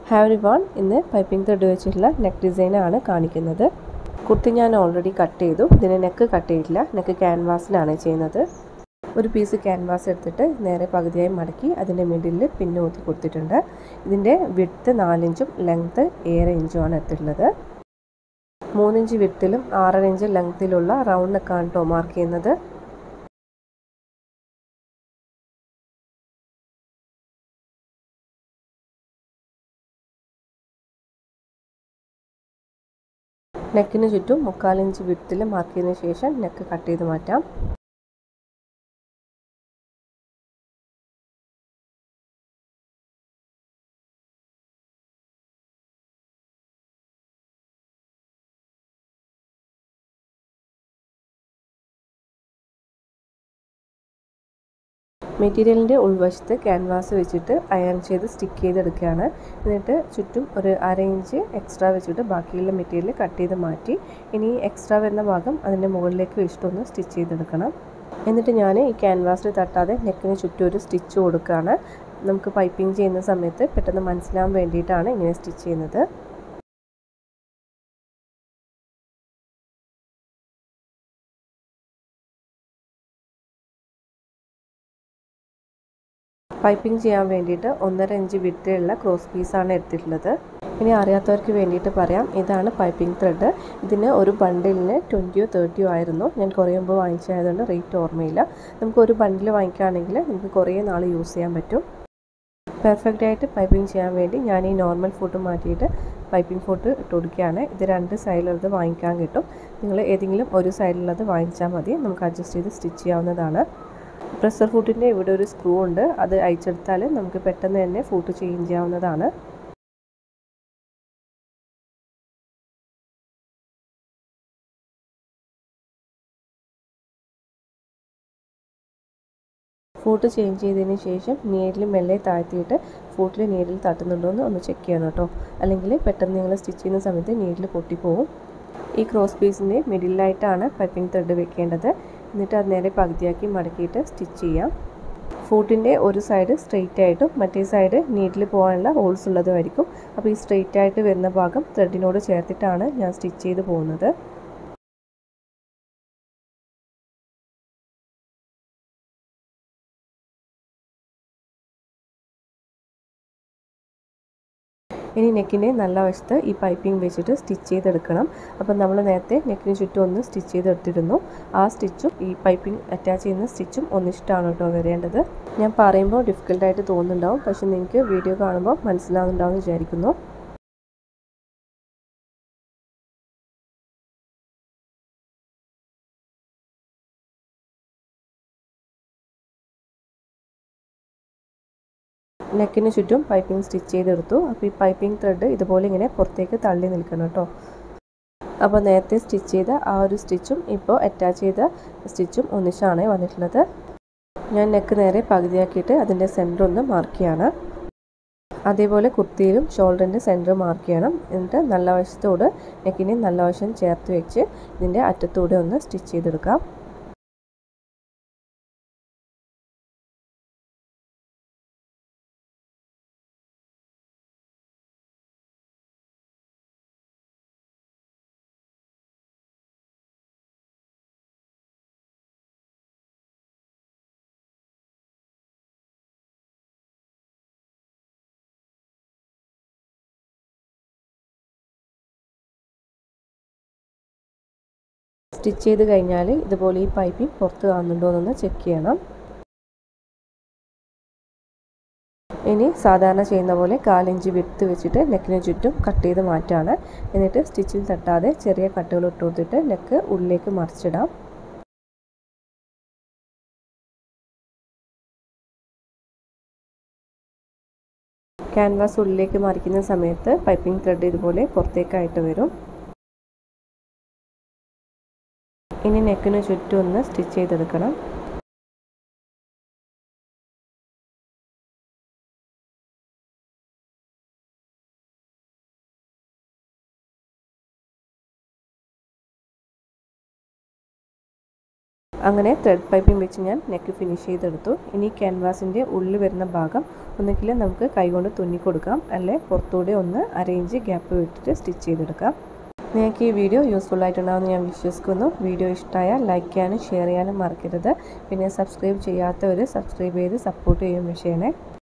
Hi everyone, ഇന്ന് piping thread വെച്ചിട്ടുള്ള neck ഡിസൈനാണ് കാണിക്കുന്നത്. കുർത്തി ഞാൻ ഓൾറെഡി കട്ട് ചെയ്തു. ഇതിന് നെക്ക് കട്ട് ചെയ്തിട്ടില്ല, നെക്ക് ക്യാൻവാസിലാണ് ചെയ്യുന്നത്. ഒരു പീസ് ക്യാൻവാസ് എടുത്തിട്ട് നേരെ പകുതിയായി മടക്കി അതിൻ്റെ മിഡിലിൽ പിന്ന് ഊത്തി കൊടുത്തിട്ടുണ്ട്. ഇതിൻ്റെ വിഡ്ത്ത് 4 ഇഞ്ചും ലെങ്ത്ത് 7 ഇഞ്ചുമാണ് എടുത്തിട്ടുള്ളത്. 3 ഇഞ്ച് വിഡ്ത്തിലും 6 ഇഞ്ച് ലെങ്ത്തിലുള്ള റൗണ്ട് നെക്കാണ് കേട്ടോ മാർക്ക് ചെയ്യുന്നത്. നെക്കിന് ചുറ്റും 3/4 ഇഞ്ച് വിഡ്ത്തിൽ മാർക്ക് ചെയ്തതിന് ശേഷം നെക്ക് കട്ട് ചെയ്ത് മാറ്റാം. മെറ്റീരിയലിൻ്റെ ഉൾവശത്ത് ക്യാൻവാസ് വെച്ചിട്ട് അയൺ ചെയ്ത് സ്റ്റിക്ക് ചെയ്തെടുക്കുകയാണ്. എന്നിട്ട് ചുറ്റും ഒരു 1/2 ഇഞ്ച് എക്സ്ട്രാ വെച്ചിട്ട് ബാക്കിയുള്ള മെറ്റീരിയൽ കട്ട് ചെയ്ത് മാറ്റി ഇനി എക്സ്ട്രാ വരുന്ന ഭാഗം അതിൻ്റെ മുകളിലേക്ക് വെച്ചിട്ടൊന്ന് സ്റ്റിച്ച് ചെയ്തെടുക്കണം. എന്നിട്ട് ഞാൻ ഈ ക്യാൻവാസിൽ തട്ടാതെ നെക്കിന് ചുറ്റും ഒരു സ്റ്റിച്ച് കൊടുക്കുകയാണ്. നമുക്ക് പൈപ്പിംഗ് ചെയ്യുന്ന സമയത്ത് പെട്ടെന്ന് മനസ്സിലാവാൻ വേണ്ടിയിട്ടാണ് ഇങ്ങനെ സ്റ്റിച്ച് ചെയ്യുന്നത്. പൈപ്പിംഗ് ചെയ്യാൻ വേണ്ടിയിട്ട് 1.5 ഇഞ്ച് വിഡ്ത്തിലുള്ള ക്രോസ് പീസാണ് എടുത്തിട്ടുള്ളത്. ഇനി അറിയാത്തവർക്ക് വേണ്ടിയിട്ട് പറയാം, ഇതാണ് പൈപ്പിംഗ് ത്രെഡ്. ഇതിന് ഒരു ബണ്ടിലിന് 20 or 30 ആയിരുന്നു. ഞാൻ കുറേ മുമ്പ് വാങ്ങിച്ചതായതുകൊണ്ട് റേറ്റ് ഓർമ്മയില്ല. നമുക്ക് ഒരു ബണ്ടിൽ വാങ്ങിക്കുകയാണെങ്കിൽ നമുക്ക് കുറേ നാൾ യൂസ് ചെയ്യാൻ പറ്റും. പെർഫെക്റ്റ് ആയിട്ട് പൈപ്പിംഗ് ചെയ്യാൻ വേണ്ടി ഞാൻ ഈ നോർമൽ ഫൂട്ട് മാറ്റിയിട്ട് പൈപ്പിംഗ് ഫൂട്ട് ഇട്ട് കൊടുക്കുകയാണ്. ഇത് 2 സൈഡിലുള്ളത് വാങ്ങിക്കാൻ കിട്ടും. നിങ്ങൾ ഏതെങ്കിലും ഒരു സൈഡിലുള്ളത് വാങ്ങിച്ചാൽ മതി. നമുക്ക് അഡ്ജസ്റ്റ് ചെയ്ത് സ്റ്റിച്ച് ചെയ്യാവുന്നതാണ്. പ്രഷർ ഫൂട്ടിൻ്റെ ഇവിടെ ഒരു സ്ക്രൂ ഉണ്ട്. അത് അയച്ചെടുത്താൽ നമുക്ക് പെട്ടെന്ന് തന്നെ ഫൂട്ട് ചേഞ്ച് ചെയ്യാവുന്നതാണ്. ഫൂട്ട് ചേഞ്ച് ചെയ്തതിന് ശേഷം നീഡിൽ മെല്ലെ താഴ്ത്തിയിട്ട് ഫൂട്ടിൽ നീഡിൽ തട്ടുന്നുണ്ടോ എന്ന് ഒന്ന് ചെക്ക് ചെയ്യണം കേട്ടോ. അല്ലെങ്കിൽ പെട്ടെന്ന് നിങ്ങൾ സ്റ്റിച്ച് ചെയ്യുന്ന സമയത്ത് നീഡിൽ പൊട്ടിപ്പോവും. ഈ ക്രോസ് പീസിൻ്റെ മിഡിലായിട്ടാണ് പൈപ്പിംഗ് ത്രെഡ് വെക്കേണ്ടത്. എന്നിട്ട് അത് നേരെ പകുതിയാക്കി മടക്കിയിട്ട് സ്റ്റിച്ച് ചെയ്യാം. ഫൂട്ടിൻ്റെ ഒരു സൈഡ് സ്ട്രെയിറ്റ് ആയിട്ടും മറ്റേ സൈഡ് നീഡിൽ പോകാനുള്ള ഹോൾസ് ഉള്ളതുമായിരിക്കും. അപ്പോൾ ഈ സ്ട്രെയിറ്റ് ആയിട്ട് വരുന്ന ഭാഗം ത്രെഡിനോട് ചേർത്തിട്ടാണ് ഞാൻ സ്റ്റിച്ച് ചെയ്ത് പോകുന്നത്. ഇനി നെക്കിൻ്റെ നല്ല വശത്ത് ഈ പൈപ്പിംഗ് വെച്ചിട്ട് സ്റ്റിച്ച് ചെയ്തെടുക്കണം. അപ്പം നമ്മൾ നേരത്തെ നെക്കിന് ചുറ്റും ഒന്ന് സ്റ്റിച്ച് ചെയ്തെടുത്തിരുന്നു. ആ സ്റ്റിച്ചും ഈ പൈപ്പിംഗ് അറ്റാച്ച് ചെയ്യുന്ന സ്റ്റിച്ചും ഒന്നിച്ചിട്ടാണ് കേട്ടോ വരേണ്ടത്. ഞാൻ പറയുമ്പോൾ ഡിഫിക്കൽട്ടായിട്ട് തോന്നുന്നുണ്ടാവും, പക്ഷെ നിങ്ങൾക്ക് വീഡിയോ കാണുമ്പോൾ മനസ്സിലാവുന്നുണ്ടാവും എന്ന് വിചാരിക്കുന്നു. നെക്കിന് ചുറ്റും പൈപ്പിംഗ് സ്റ്റിച്ച് ചെയ്തെടുത്തു. അപ്പോൾ ഈ പൈപ്പിംഗ് ത്രെഡ് ഇതുപോലെ ഇങ്ങനെ പുറത്തേക്ക് തള്ളി നിൽക്കണം കേട്ടോ. അപ്പോൾ നേരത്തെ സ്റ്റിച്ച് ചെയ്ത ആ ഒരു സ്റ്റിച്ചും ഇപ്പോൾ അറ്റാച്ച് ചെയ്ത സ്റ്റിച്ചും ഒന്നിച്ചാണ് വന്നിട്ടുള്ളത്. ഞാൻ നെക്ക് നേരെ പകുതിയാക്കിയിട്ട് അതിൻ്റെ സെൻറ്റർ ഒന്ന് മാർക്ക് ചെയ്യാണ്. അതേപോലെ കുർത്തിയിലും ഷോൾഡറിൻ്റെ സെൻറ്റർ മാർക്ക് ചെയ്യണം. എന്നിട്ട് നല്ല വശത്തോട് നെക്കിനെ നല്ല വശം ചേർത്ത് വെച്ച് ഇതിൻ്റെ അറ്റത്തൂടെ ഒന്ന് സ്റ്റിച്ച് ചെയ്തെടുക്കാം. സ്റ്റിച്ച് ചെയ്ത് കഴിഞ്ഞാൽ ഇതുപോലെ ഈ പൈപ്പിംഗ് പുറത്ത് കാണുന്നുണ്ടോ എന്നൊന്ന് ചെക്ക് ചെയ്യണം. ഇനി സാധാരണ ചെയ്യുന്ന പോലെ 1/4 ഇഞ്ച് വിഡ്ത്ത് വെച്ചിട്ട് നെക്കിന് ചുറ്റും കട്ട് ചെയ്ത് മാറ്റാണ്. എന്നിട്ട് സ്റ്റിച്ചിൽ തട്ടാതെ ചെറിയ കട്ടുകൾ ഇട്ട് കൊടുത്തിട്ട് നെക്ക് ഉള്ളിലേക്ക് മറിച്ചിടാം. ക്യാൻവാസ് ഉള്ളിലേക്ക് മറിക്കുന്ന സമയത്ത് പൈപ്പിംഗ് ത്രെഡ് ഇതുപോലെ പുറത്തേക്കായിട്ട് വരും. ഇനി നെക്കിന് ചുറ്റും ഒന്ന് സ്റ്റിച്ച് ചെയ്തെടുക്കണം. അങ്ങനെ ത്രെഡ് പൈപ്പിംഗ് വെച്ച് ഞാൻ നെക്ക് ഫിനിഷ് ചെയ്തെടുത്തു. ഇനി ക്യാൻവാസിൻ്റെ ഉള്ളിൽ വരുന്ന ഭാഗം ഒന്നുകിൽ നമുക്ക് കൈകൊണ്ട് തുന്നി കൊടുക്കാം, അല്ലെ പുറത്തൂടെ ഒന്ന് അരയിഞ്ച് ഗ്യാപ്പ് വിട്ടിട്ട് സ്റ്റിച്ച് ചെയ്തെടുക്കാം. നിങ്ങൾക്ക് ഈ വീഡിയോ യൂസ്ഫുൾ ആയിട്ടുണ്ടാകുമെന്ന് ഞാൻ വിശ്വസിക്കുന്നു. വീഡിയോ ഇഷ്ടമായാൽ ലൈക്ക് ചെയ്യാനും ഷെയർ ചെയ്യാനും മറക്കരുത്. പിന്നെ സബ്സ്ക്രൈബ് ചെയ്യാത്തവർ സബ്സ്ക്രൈബ് ചെയ്ത് സപ്പോർട്ട് ചെയ്യുകയും ചെയ്യണേ.